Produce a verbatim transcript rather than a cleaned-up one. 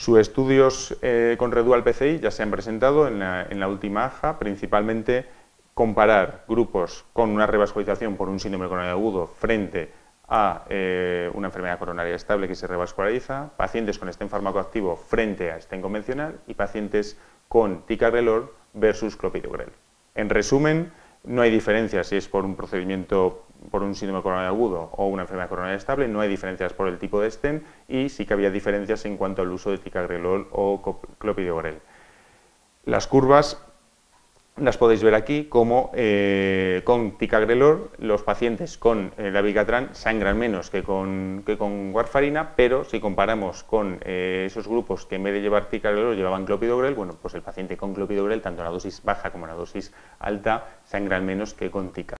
Sus estudios eh, con Redual P C I ya se han presentado en la, en la última A J A, principalmente comparar grupos con una revascularización por un síndrome coronario agudo frente a eh, una enfermedad coronaria estable que se revasculariza, pacientes con stent farmacoactivo frente a stent convencional y pacientes con ticagrelor versus clopidogrel. En resumen, no hay diferencia si es por un procedimiento, por un síndrome coronario agudo o una enfermedad coronaria estable, no hay diferencias por el tipo de stent y sí que había diferencias en cuanto al uso de ticagrelor o clopidogrel. Las curvas las podéis ver aquí, como eh, con ticagrelor los pacientes con eh, dabigatran sangran menos que con, que con warfarina, pero si comparamos con eh, esos grupos que en vez de llevar ticagrelor llevaban clopidogrel, bueno, pues el paciente con clopidogrel, tanto en la dosis baja como en la dosis alta, sangran menos que con tica.